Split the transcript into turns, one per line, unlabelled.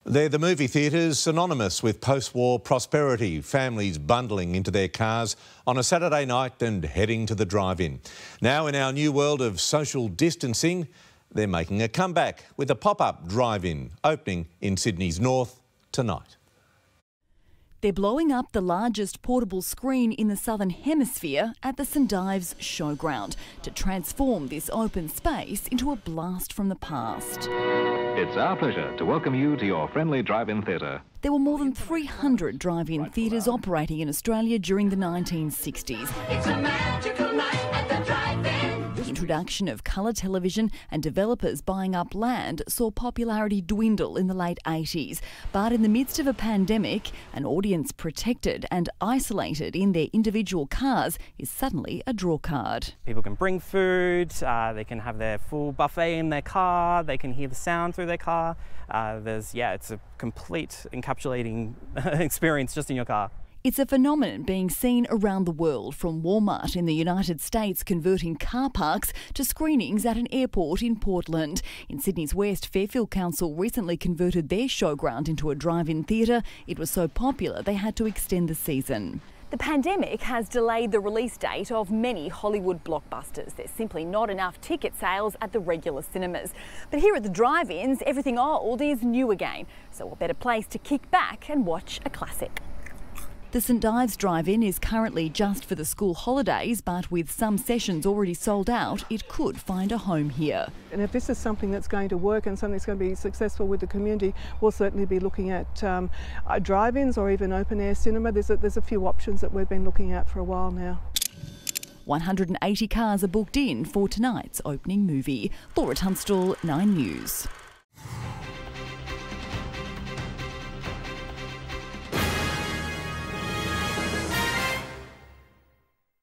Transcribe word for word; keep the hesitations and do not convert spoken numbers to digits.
They're the movie theatres synonymous with post-war prosperity, families bundling into their cars on a Saturday night and heading to the drive-in. Now, in our new world of social distancing, they're making a comeback with a pop-up drive-in opening in Sydney's north tonight.
They're blowing up the largest portable screen in the Southern Hemisphere at the St Ives Showground to transform this open space into a blast from the past.
It's our pleasure to welcome you to your friendly drive-in theatre.
There were more than three hundred drive-in theatres operating in Australia during the nineteen sixties.
It's a magical night at the drive-in.
The introduction of colour television and developers buying up land saw popularity dwindle in the late eighties. But in the midst of a pandemic, an audience protected and isolated in their individual cars is suddenly a drawcard.
People can bring food, uh, they can have their full buffet in their car, they can hear the sound through their car. Uh, there's, yeah, it's a complete encapsulating experience just in your car.
It's a phenomenon being seen around the world, from Walmart in the United States converting car parks to screenings at an airport in Portland. In Sydney's West, Fairfield Council recently converted their showground into a drive-in theatre. It was so popular they had to extend the season. The pandemic has delayed the release date of many Hollywood blockbusters. There's simply not enough ticket sales at the regular cinemas. But here at the drive-ins, everything old is new again. So what better place to kick back and watch a classic? The St Ives Drive-In is currently just for the school holidays, but with some sessions already sold out, it could find a home here.
And if this is something that's going to work and something that's going to be successful with the community, we'll certainly be looking at um, drive-ins or even open-air cinema. There's a, there's a few options that we've been looking at for a while now.
one hundred eighty cars are booked in for tonight's opening movie. Laura Tunstall, Nine News.